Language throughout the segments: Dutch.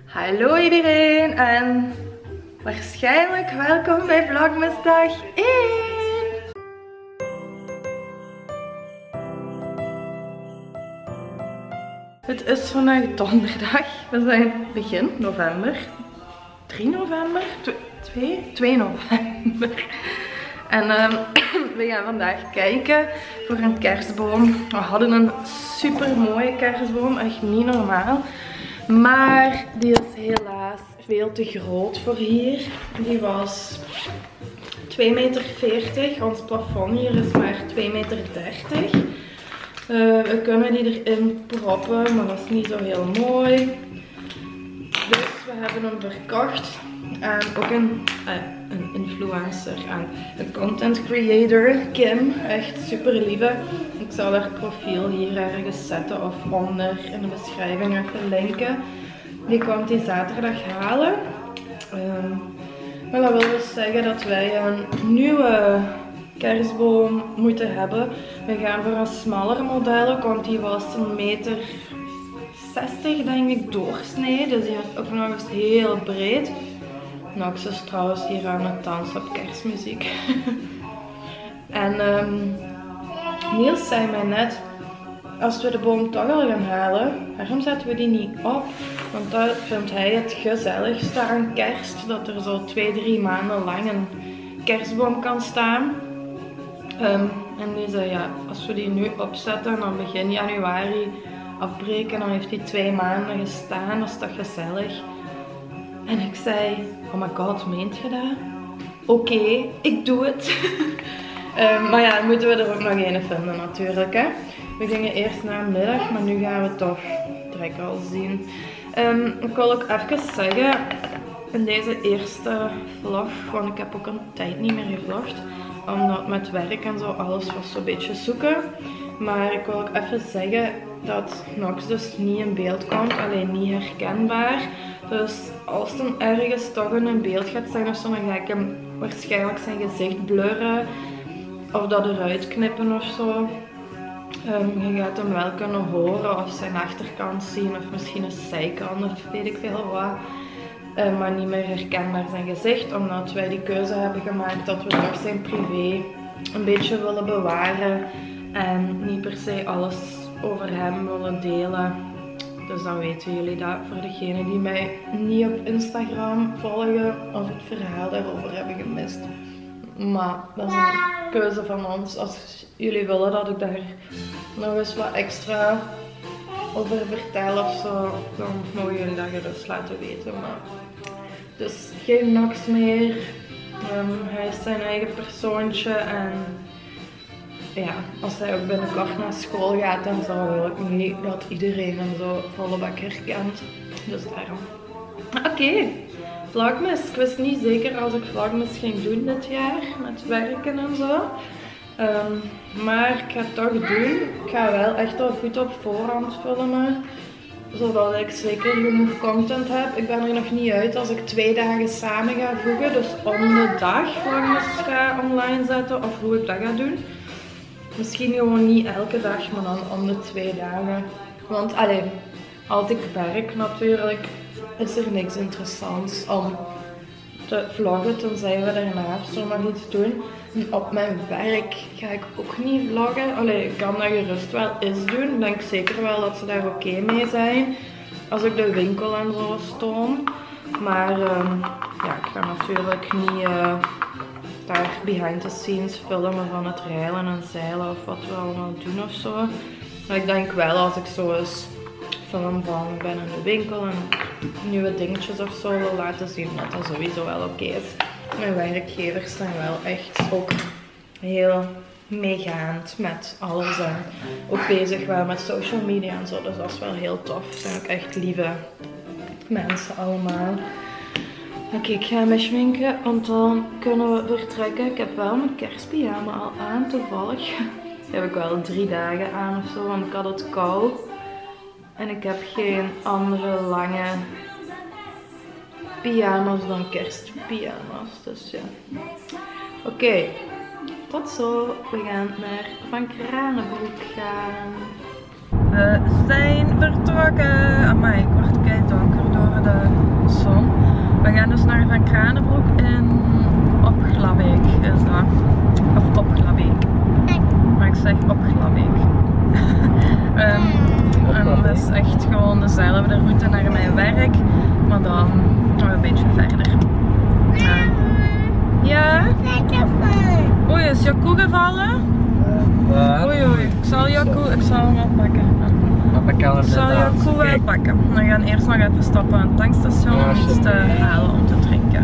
Hallo iedereen en waarschijnlijk welkom bij Vlogmas dag 1. Het is vandaag donderdag, we zijn begin november, 3 november, 2 november. En we gaan vandaag kijken voor een kerstboom. We hadden een super mooie kerstboom, echt niet normaal. Maar die is helaas veel te groot voor hier. Die was 2,40 meter. Ons plafond hier is maar 2,30 meter. We kunnen die erin proppen, maar dat is niet zo heel mooi. Dus we hebben hem verkocht. En ook een influencer en een content creator, Kim. Echt super lieve. Ik zal haar profiel hier ergens zetten of onder in de beschrijving even linken. Die komt die zaterdag halen. Maar dat wil dus zeggen dat wij een nieuwe kerstboom moeten hebben. We gaan voor een smaller model, want die was 1,60 meter denk ik doorsnee. Dus die is ook nog eens heel breed. Nox is trouwens hier aan het dansen op kerstmuziek. En Niels zei mij net, als we de boom toch al gaan halen, waarom zetten we die niet op? Want dat vindt hij het gezelligste aan kerst, dat er zo 2-3 maanden lang een kerstboom kan staan. En die zei, ja, als we die nu opzetten, dan begin januari afbreken, dan heeft die 2 maanden gestaan, dat is toch gezellig? En ik zei, oh my god, meent je dat? Oké, ik doe het. Maar ja, moeten we er ook nog een vinden natuurlijk. Hè? We gingen eerst naar middag, maar nu gaan we toch direct al zien. Ik wil ook even zeggen, in deze eerste vlog, want ik heb ook een tijd niet meer gevlogd. Omdat met werk en zo alles was zo'n beetje zoeken. Maar ik wil ook even zeggen dat Nox dus niet in beeld komt, alleen niet herkenbaar. Dus als het ergens toch in beeld gaat zijn of zo, dan ga ik hem waarschijnlijk zijn gezicht blurren. Of dat eruit knippen of zo. Je gaat hem wel kunnen horen of zijn achterkant zien of misschien een zijkant of weet ik veel wat. Maar niet meer herkenbaar zijn gezicht, omdat wij die keuze hebben gemaakt dat we toch zijn privé een beetje willen bewaren. En niet per se alles over hem willen delen. Dus dan weten jullie dat voor degenen die mij niet op Instagram volgen of het verhaal daarover hebben gemist. Maar dat is een keuze van ons. Als jullie willen dat ik daar nog eens wat extra over vertel of zo, dan mogen jullie dat gerust laten weten. Maar dus geen Nox meer. Hij is zijn eigen persoontje en ja, als hij ook binnenkort naar school gaat en zo, wil ik niet dat iedereen hem zo volle bak herkent. Dus daarom. Oké, Vlogmas. Ik wist niet zeker als ik Vlogmas ging doen dit jaar, met werken en zo. Maar ik ga het toch doen. Ik ga wel echt al goed op voorhand filmen, zodat ik zeker genoeg content heb. Ik ben er nog niet uit als ik 2 dagen samen ga voegen, dus om de dag Vlogmas ga online zetten of hoe ik dat ga doen. Misschien gewoon niet elke dag, maar dan om de 2 dagen. Want alleen, als ik werk natuurlijk, is er niks interessants om te vloggen, tenzij we daarnaast zo nog iets doen. En op mijn werk ga ik ook niet vloggen. Allee, ik kan dat gerust wel eens doen. Ik denk zeker wel dat ze daar oké mee zijn. Als ik de winkel en zo stoom. Maar ja, ik ga natuurlijk niet daar behind the scenes filmen van het rijlen en zeilen of wat we allemaal doen of zo. Maar ik denk wel als ik zo eens film van ik ben in de winkel en nieuwe dingetjes of zo wil laten zien, dat dat sowieso wel oké is. Mijn werkgevers zijn wel echt ook heel meegaand met alles en ook bezig wel met social media en zo, dus dat is wel heel tof. Het zijn ook echt lieve mensen allemaal. Oké, ik ga me schminken, want dan kunnen we vertrekken. Ik heb wel mijn kerstpyjama al aan, toevallig. Die heb ik wel 3 dagen aan of zo, want ik had het koud. En ik heb geen andere lange pyjama's dan kerstpyjama's, dus ja. Oké, tot zo. We gaan naar Van Kranenbroek gaan. We zijn vertrokken. Amai, ik word keidonker door de We gaan dus naar Van Kranenbroek in Opglabeek is dat. Of Opglabeek. Maar ik zeg Opglabeek. En dat is echt gewoon dezelfde route naar mijn werk, maar dan een beetje verder. Ja? Oei, is je koe gevallen? Oei, oei. Ik zal hem wel pakken. Ik zal je koe wel pakken. We gaan eerst nog even stoppen aan het tankstation om iets te halen om te drinken.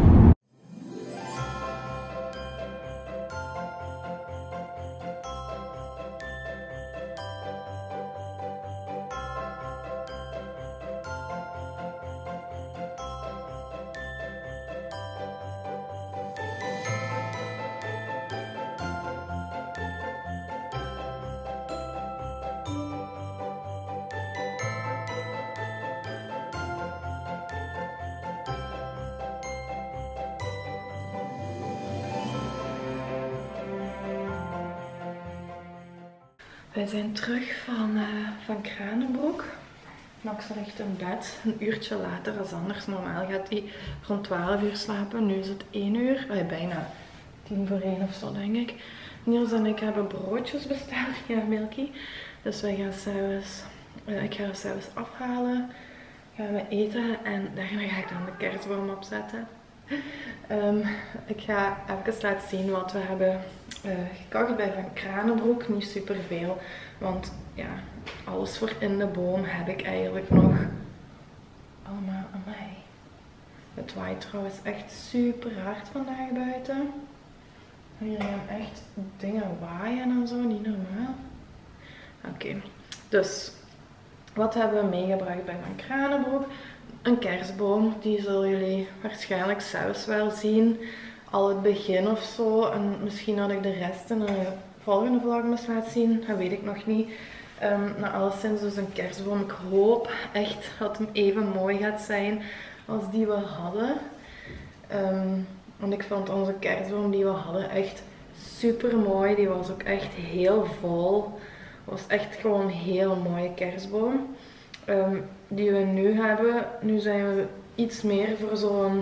Wij zijn terug van Kranenbroek. Max ligt in bed, een uurtje later als anders. Normaal gaat hij rond 12 uur slapen, nu is het 1 uur. Bijna 10 voor 1 of zo denk ik. Niels en ik hebben broodjes besteld, ja Milky. Dus wij gaan ik ga zelfs afhalen, gaan we eten en daarna ga ik dan de kerstboom opzetten. Ik ga even laten zien wat we hebben gekocht bij Van Kranenbroek. Niet super veel, want ja, alles voor in de boom heb ik eigenlijk nog allemaal aan mij. Het waait trouwens echt super hard vandaag buiten. Hier gaan echt dingen waaien en zo, niet normaal. Oké, dus wat hebben we meegebracht bij Van Kranenbroek? Een kerstboom, die zullen jullie waarschijnlijk zelfs wel zien. Al het begin of zo. En misschien had ik de rest in de volgende vlogmas laten zien. Dat weet ik nog niet. Maar alleszins dus een kerstboom. Ik hoop echt dat hem even mooi gaat zijn als die we hadden. Want ik vond onze kerstboom die we hadden echt super mooi. Die was ook echt heel vol. Het was echt gewoon een heel mooie kerstboom. Die we nu hebben. Nu zijn we iets meer voor zo'n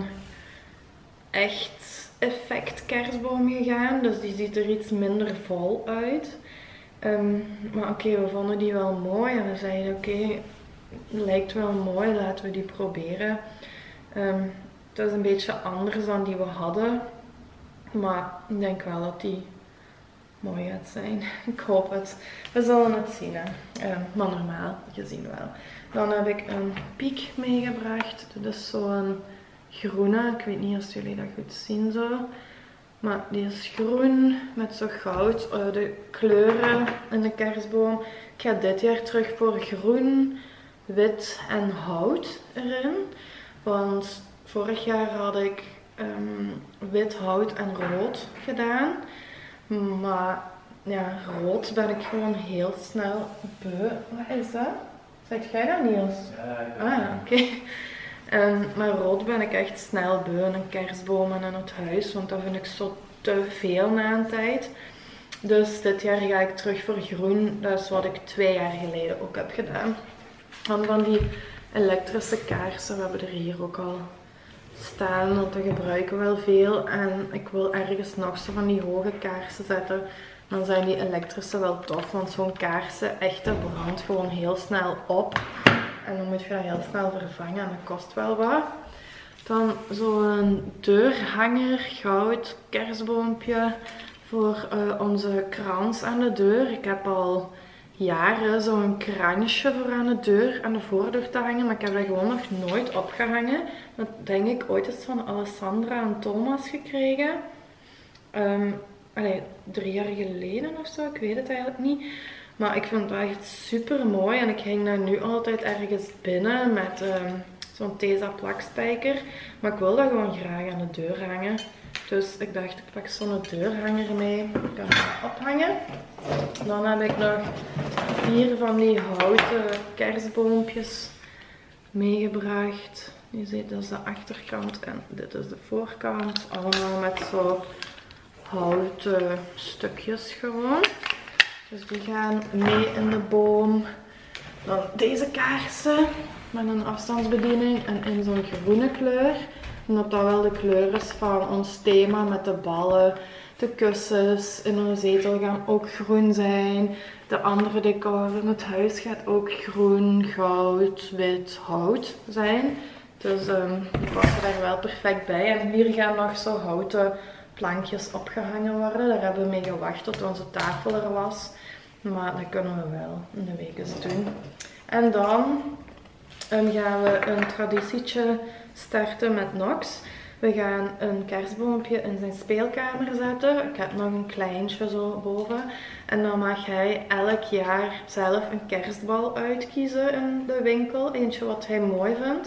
echt effect kerstboom gegaan. Dus die ziet er iets minder vol uit. Maar oké, we vonden die wel mooi. En we zeiden oké, lijkt wel mooi, laten we die proberen. Het is een beetje anders dan die we hadden. Maar ik denk wel dat die mooi gaat zijn. Ik hoop het. We zullen het zien. Hè. Maar normaal gezien wel. Dan heb ik een piek meegebracht. Dit is zo'n groene. Ik weet niet of jullie dat goed zien zo. Maar die is groen met zo goud. De kleuren in de kerstboom. Ik ga dit jaar terug voor groen, wit en hout erin. Want vorig jaar had ik wit, hout en rood gedaan. Maar ja, rood ben ik gewoon heel snel beu. Wat is dat? Zeg jij dat, Niels? Ja, oké. Maar rood ben ik echt snel beu in een kerstboom en in het huis. Want dat vind ik zo te veel na een tijd. Dus dit jaar ga ik terug voor groen. Dat is wat ik 2 jaar geleden ook heb gedaan. Dan van die elektrische kaarsen. We hebben er hier ook al staan. Want we gebruiken wel veel. En ik wil ergens nog zo van die hoge kaarsen zetten. Dan zijn die elektrische wel tof. Want zo'n kaarsen echt brandt gewoon heel snel op. En dan moet je dat heel snel vervangen. En dat kost wel wat. Dan zo'n deurhanger, goud, kerstboompje. Voor onze krans aan de deur. Ik heb al jaren zo'n kransje voor aan de deur, aan de voordeur te hangen. Maar ik heb dat gewoon nog nooit opgehangen. Dat denk ik ooit eens van Alessandra en Thomas gekregen. 3 jaar geleden of zo, ik weet het eigenlijk niet. Maar ik vind het wel echt super mooi. En ik hang dat nu altijd ergens binnen met zo'n Tesa plakspijker. Maar ik wil dat gewoon graag aan de deur hangen. Dus ik dacht, ik pak zo'n deurhanger mee. Ik kan het ophangen. Dan heb ik nog 4 van die houten kerstboompjes meegebracht. Je ziet, dat is de achterkant en dit is de voorkant. Allemaal met zo houten stukjes gewoon. Dus die gaan mee in de boom. Dan deze kaarsen met een afstandsbediening en in zo'n groene kleur. Omdat dat wel de kleur is van ons thema met de ballen. De kussens in onze zetel gaan ook groen zijn. De andere decor in het huis gaat ook groen, goud, wit, hout zijn. Dus die passen daar wel perfect bij. En hier gaan nog zo houten plankjes opgehangen worden. Daar hebben we mee gewacht tot onze tafel er was. Maar dat kunnen we wel in de week eens doen. En dan gaan we een traditietje starten met Knox. We gaan een kerstboompje in zijn speelkamer zetten. Ik heb nog een kleintje zo boven. En dan mag hij elk jaar zelf een kerstbal uitkiezen in de winkel. Eentje wat hij mooi vindt.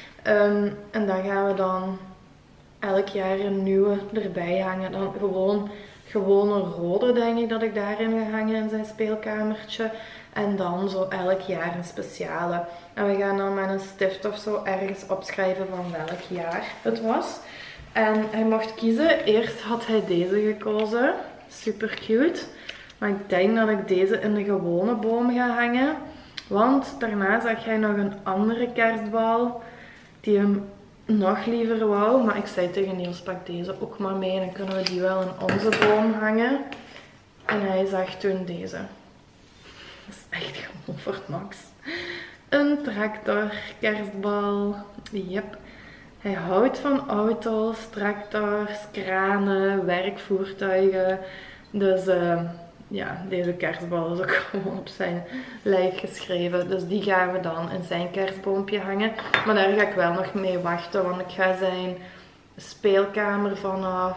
En dan gaan we dan elk jaar een nieuwe erbij hangen. Dan gewoon een rode denk ik dat ik daarin ga hangen in zijn speelkamertje. En dan zo elk jaar een speciale. En we gaan dan met een stift of zo ergens opschrijven van welk jaar het was. En hij mocht kiezen. Eerst had hij deze gekozen. Super cute. Maar ik denk dat ik deze in de gewone boom ga hangen. Want daarna zag hij nog een andere kerstbal die hem nog liever wou. Maar ik zei tegen Niels, pak deze ook maar mee. En dan kunnen we die wel in onze boom hangen. En hij zag toen deze. Dat is echt gewoon voor Max. Een tractor, kerstbal. Yep. Hij houdt van auto's, tractors, kranen, werkvoertuigen. Dus ja, deze kerstbal is ook gewoon op zijn lijf geschreven. Dus die gaan we dan in zijn kerstboompje hangen. Maar daar ga ik wel nog mee wachten. Want ik ga zijn speelkamer vanaf,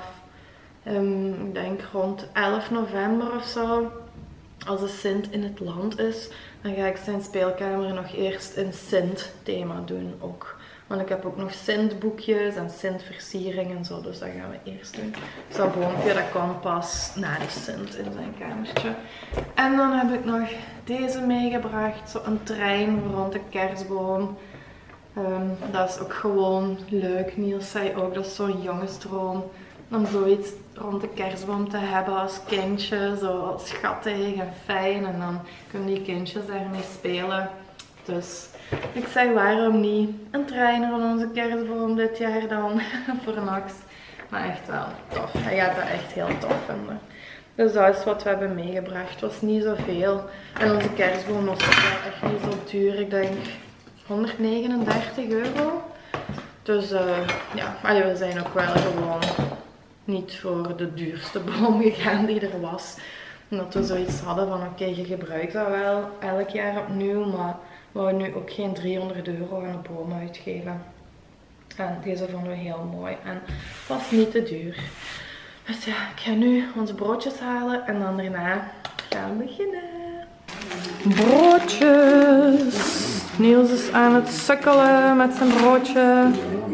ik denk rond 11 november of zo. Als de Sint in het land is, dan ga ik zijn speelkamer nog eerst in Sint thema doen ook. Want ik heb ook nog Sint boekjes en Sint versiering en zo, dus dat gaan we eerst doen. Dus dat boompje dat kan pas na de Sint in zijn kamertje. En dan heb ik nog deze meegebracht, zo'n trein rond de kerstboom. Dat is ook gewoon leuk. Niels zei ook, dat is zo'n jongensdroom om zoiets rond de kerstboom te hebben als kindje. Zo schattig en fijn. En dan kunnen die kindjes daarmee spelen. Dus ik zeg, waarom niet een trein rond onze kerstboom dit jaar dan voor Max. Maar echt wel tof. Hij gaat dat echt heel tof vinden. Dus dat is wat we hebben meegebracht. Het was niet zoveel. En onze kerstboom was ook wel echt niet zo duur. Ik denk 139 euro. Dus ja, we zijn ook wel gewoon niet voor de duurste boom gegaan die er was. Omdat we zoiets hadden van oké, je gebruikt dat wel elk jaar opnieuw. Maar we wouden nu ook geen 300 euro aan een boom uitgeven. En deze vonden we heel mooi. En het was niet te duur. Dus ja, ik ga nu onze broodjes halen. En dan daarna gaan we beginnen. Broodjes. Niels is aan het sukkelen met zijn broodje.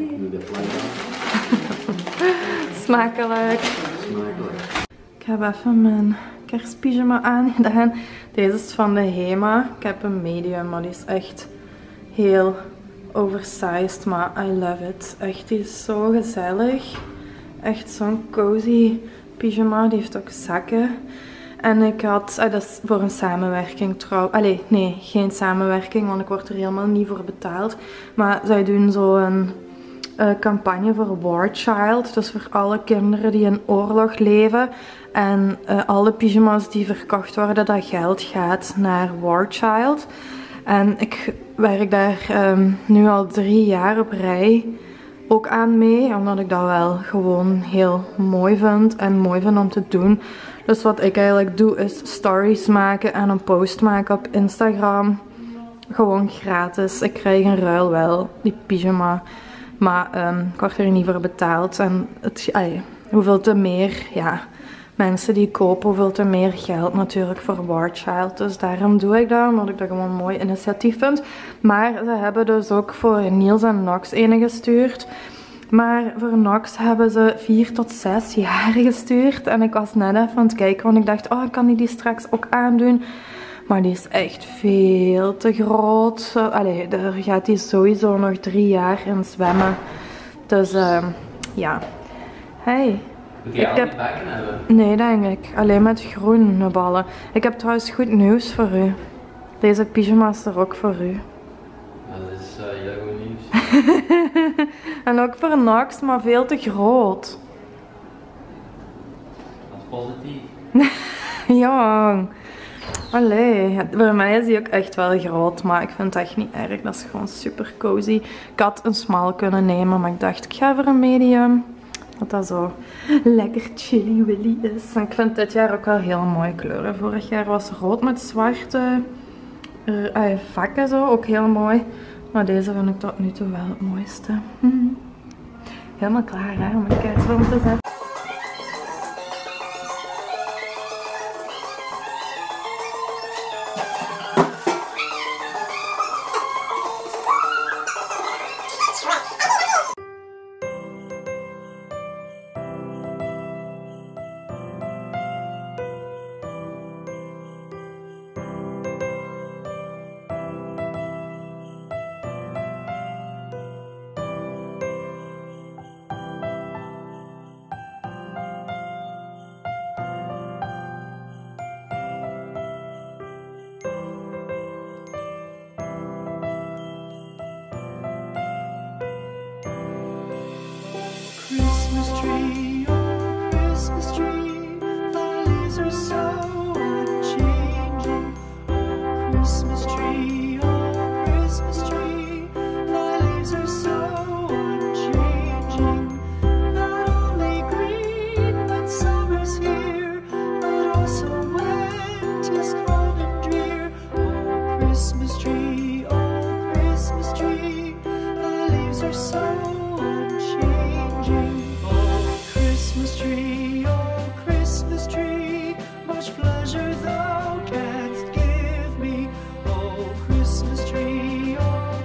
Smakelijk. Ik heb even mijn kerstpyjama aangedaan. Deze is van de Hema. Ik heb een medium, maar die is echt heel oversized. Maar I love it. Echt, die is zo gezellig. Echt zo'n cozy pyjama. Die heeft ook zakken. En ik had, dat is voor een samenwerking trouwens. Allee, nee, geen samenwerking, want ik word er helemaal niet voor betaald. Maar zij doen zo'n campagne voor War Child. Dus voor alle kinderen die in oorlog leven. En alle pyjama's die verkocht worden, dat geld gaat naar War Child. En ik werk daar nu al 3 jaar op rij ook aan mee. Omdat ik dat wel gewoon heel mooi vind. En mooi vind om te doen. Dus wat ik eigenlijk doe is stories maken en een post maken op Instagram. Gewoon gratis. Ik krijg een ruil wel, die pyjama. Maar ik word er niet voor betaald. En hoeveel te meer, ja, mensen die kopen, hoeveel te meer geld natuurlijk voor War Child. Dus daarom doe ik dat, omdat ik dat gewoon een mooi initiatief vind. Maar ze hebben dus ook voor Niels en Knox ene gestuurd. Maar voor Knox hebben ze 4 tot 6 jaar gestuurd. En ik was net even aan het kijken, want ik dacht, oh, kan ik die straks ook aandoen? Maar die is echt veel te groot. Allee, daar gaat hij sowieso nog 3 jaar in zwemmen. Dus ja. Hey. Moet jij al die bakken hebben? Nee, denk ik. Alleen met groene ballen. Ik heb trouwens goed nieuws voor u. Deze pyjama is er ook voor u. Dat is heel goed nieuws. En ook voor Nox, maar veel te groot. Dat is positief. Ja. Allee, voor mij is die ook echt wel groot, maar ik vind het echt niet erg. Dat is gewoon super cozy. Ik had een smal kunnen nemen, maar ik dacht ik ga voor een medium. Dat dat zo lekker chilly willy is. En ik vind dit jaar ook wel heel mooie kleuren. Vorig jaar was rood met zwarte vakken zo, ook heel mooi. Maar deze vind ik tot nu toe wel het mooiste. Helemaal klaar hè, om een kerstboom te zetten. Christmas tree, oh Christmas tree, thy leaves are so unchanging. Oh Christmas tree, thy leaves are so unchanging. Not only green when summer's here, but also when 'tis cold and drear. Oh Christmas tree, thy leaves are so unchanging. Christmas tree, much pleasure thou canst give me. Oh Christmas tree,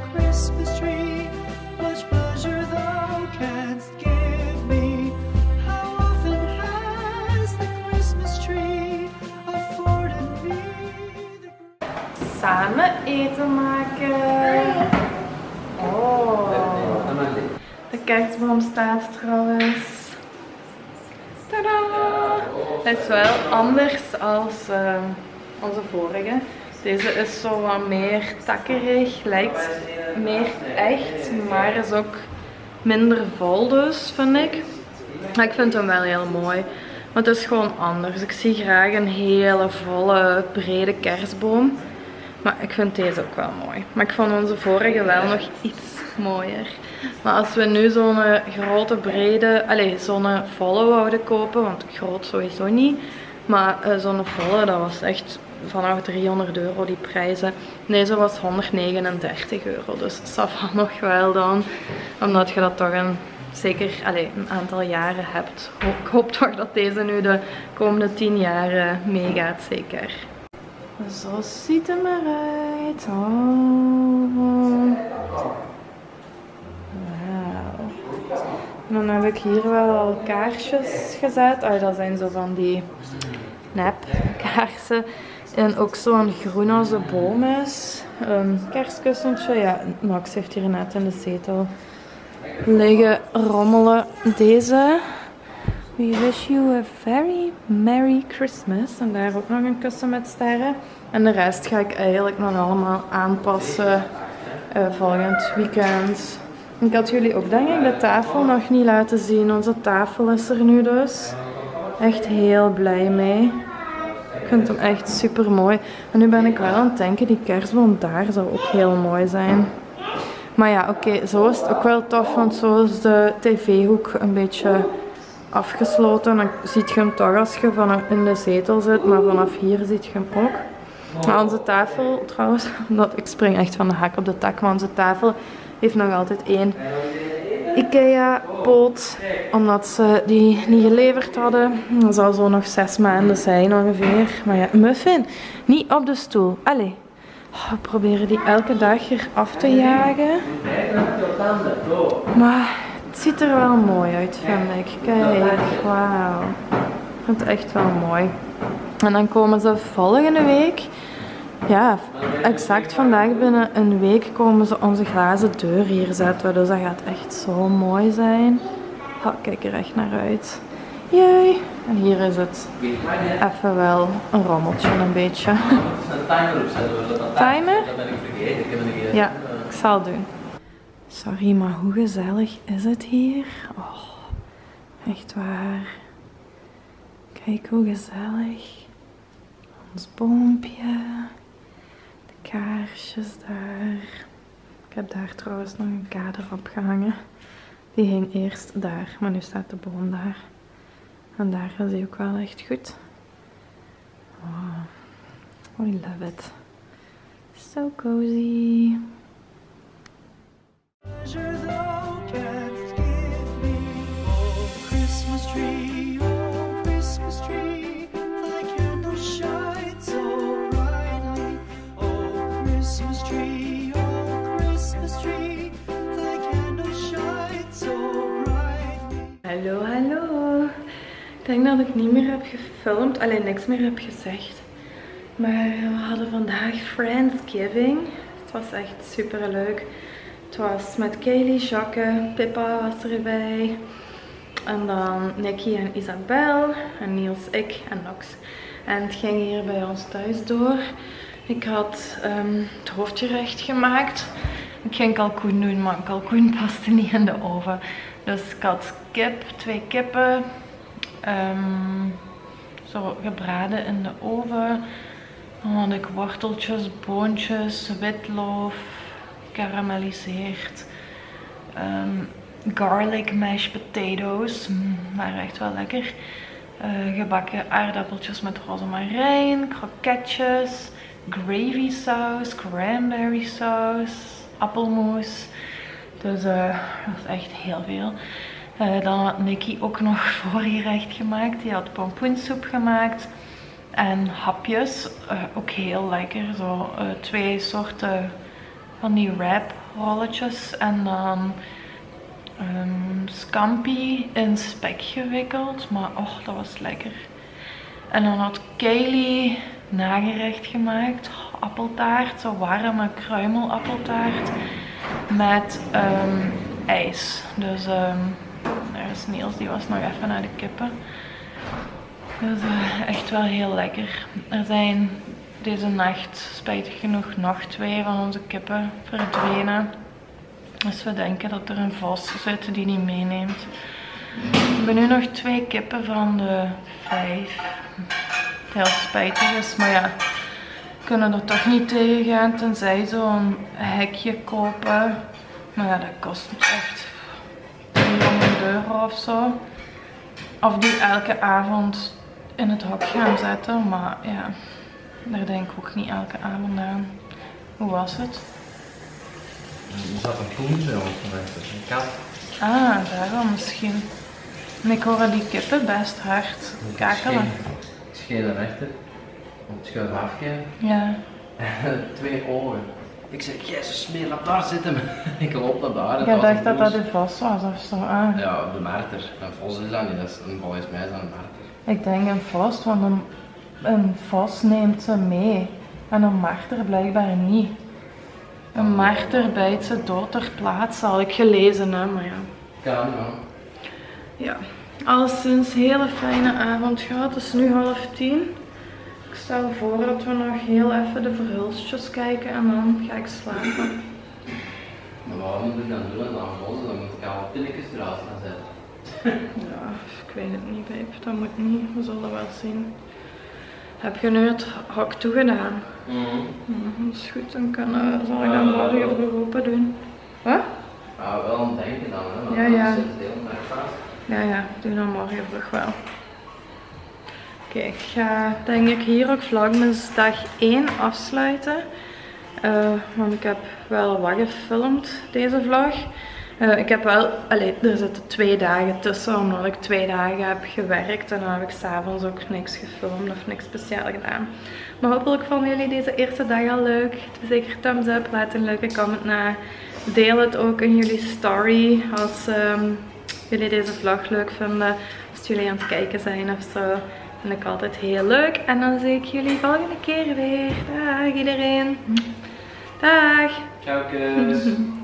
much pleasure thou canst give me. How often has the Christmas tree afforded me the... Samen eten maken. Oh. De kerstboom staat trouwens. Tadaa! Het is wel anders als onze vorige. Deze is zo wat meer takkerig, lijkt meer echt, maar is ook minder vol dus, vind ik. Maar ik vind hem wel heel mooi, want het is gewoon anders. Ik zie graag een hele volle, brede kerstboom. Maar ik vind deze ook wel mooi. Maar ik vond onze vorige wel nog iets mooier. Maar als we nu zo'n grote brede, zo'n volle wouden kopen, want groot sowieso niet. Maar zo'n volle, dat was echt vanaf €300 die prijzen. Deze was €139. Dus dat va nog wel dan. Omdat je dat toch zeker een aantal jaren hebt. Ik hoop toch dat deze nu de komende 10 jaar meegaat zeker. Zo ziet het eruit. Oh. Wauw. En dan heb ik hier wel al kaarsjes gezet. Dat zijn zo van die nepkaarsen. En ook zo'n groen als de boom is. Een kerstkussentje. Ja, Max heeft hier net in de zetel liggen rommelen. Deze. We wish you a very Merry Christmas. En daar ook nog een kussen met sterren. En de rest ga ik eigenlijk nog allemaal aanpassen volgend weekend. Ik had jullie ook denk ik de tafel nog niet laten zien. Onze tafel is er nu dus. Echt heel blij mee. Ik vind hem echt super mooi. En nu ben ik wel aan het denken, die kerstboom daar zou ook heel mooi zijn. Maar ja, oké, zo is het ook wel tof, want zo is de tv-hoek een beetje afgesloten. Dan ziet je hem toch als je in de zetel zit, maar vanaf hier ziet je hem ook. Maar onze tafel trouwens, ik spring echt van de hak op de tak, maar onze tafel heeft nog altijd 1 IKEA poot, omdat ze die niet geleverd hadden. Dat zal zo nog 6 maanden zijn ongeveer. Maar ja, Muffin, niet op de stoel. Allee, we proberen die elke dag hier af te jagen. Maar het ziet er wel mooi uit, vind ik. Kijk, wauw. Ik vind het echt wel mooi. En dan komen ze volgende week. Ja, exact vandaag binnen een week komen ze onze glazen deur hier zetten. Dus dat gaat echt zo mooi zijn. Oh, kijk er echt naar uit. Jee. En hier is het even wel een rommeltje een beetje. Een timer opzetten. Timer? Dat ben ik vergeten. Ik heb een keer. Ja, ik zal het doen. Sorry, maar hoe gezellig is het hier? Oh, echt waar. Kijk hoe gezellig. Ons boompje. De kaarsjes daar. Ik heb daar trouwens nog een kader opgehangen. Die hing eerst daar, maar nu staat de boom daar. En daar is hij ook wel echt goed. Oh, I love it. So cozy. Pleasure thou canst give me. Oh, Christmas tree, thy candle shines so brightly. Oh, Christmas tree, thy candle shines so brightly. Hallo, hallo. Ik denk dat ik niet meer heb gefilmd, alleen niks meer heb gezegd. Maar we hadden vandaag Friendsgiving. Het was echt super leuk. Het was met Kaylee, Jacques, Pippa was erbij. En dan Nicky en Isabel. En Niels, ik en Nox. En het ging hier bij ons thuis door. Ik had het hoofdgerecht gemaakt. Ik ging kalkoen doen, maar kalkoen paste niet in de oven. Dus ik had kip, 2 kippen. Zo gebraden in de oven. Dan had ik worteltjes, boontjes, witloof, gekarameliseerd. Garlic mashed potatoes, waren echt wel lekker. Gebakken aardappeltjes met rozemarijn, kroketjes, gravy saus, cranberry saus, appelmoes. Dus dat was echt heel veel. Dan had Nicky ook nog voorgerecht gemaakt. Die had pompoensoep gemaakt. En hapjes, ook heel lekker. Zo 2 soorten van die wrap rolletjes. En dan scampi in spek gewikkeld. Maar och, dat was lekker. En dan had Kaylee nagerecht gemaakt. Appeltaart, zo warme kruimelappeltaart. Met ijs. Dus daar is Niels, die was nog even naar de kippen. Dus echt wel heel lekker. Er zijn deze nacht spijtig genoeg nog 2 van onze kippen verdwenen. Dus we denken dat er een vos zit die niet meeneemt. We hebben nu nog 2 kippen van de 5. Heel spijtig is, maar ja, we kunnen er toch niet tegen gaan tenzij zo'n hekje kopen. Maar ja, dat kost echt €300 of zo. Of die elke avond in het hok gaan zetten, maar ja, daar denk ik ook niet elke avond aan. Hoe was het? Er zat een koen bij ons geweest, een kat. Ah, daarom misschien. En ik hoorde die kippen best hard kakelen. Schenen rechter, op het schuifafje. Ja. 2 ogen. Ik zeg, jezus smeer, laat daar zitten. Ik loop naar daar. Ik dacht dat dat een vos was of zo. Ah. Ja, de marter. Een vos is dat niet, dat is, volgens mij is dat een marter. Ik denk een vos, want een vos neemt ze mee. En een marter blijkbaar niet. Een marter bijt ze dood ter plaatse, had ik gelezen, hè, maar ja. Kan, ja. Ja, alleszins een hele fijne avond gehad. Het is nu 9:30. Ik stel voor dat we nog heel even de verhulstjes kijken en dan ga ik slapen. Maar waarom moet ik dan doen en dan vossen? Dan moet ik al pilletjes eruit gaan zetten. Ja, ik weet het niet, babe. Dat moet niet. We zullen wel zien. Heb je nu het hok toegedaan? Dat is goed, dan zal ik dan morgen vroeg open doen. Wat? Ja, wel aan het denken dan, hè. Want Ja, ja. anders zit het de hele dag vast. Ja, ja, doe dan morgen vroeg wel. Oké, ik ga denk ik hier ook Vlogmas dag 1 afsluiten. Want ik heb wel wat gefilmd deze vlog. Ik heb wel, er zitten 2 dagen tussen omdat ik 2 dagen heb gewerkt. En dan heb ik s'avonds ook niks gefilmd of niks speciaal gedaan. Maar hopelijk vonden jullie deze eerste dag al leuk. Doe zeker thumbs up, laat een leuke comment na. Deel het ook in jullie story als jullie deze vlog leuk vinden. Als jullie aan het kijken zijn of zo. Vind ik altijd heel leuk. En dan zie ik jullie volgende keer weer. Dag iedereen. Dag. Ciao, kus.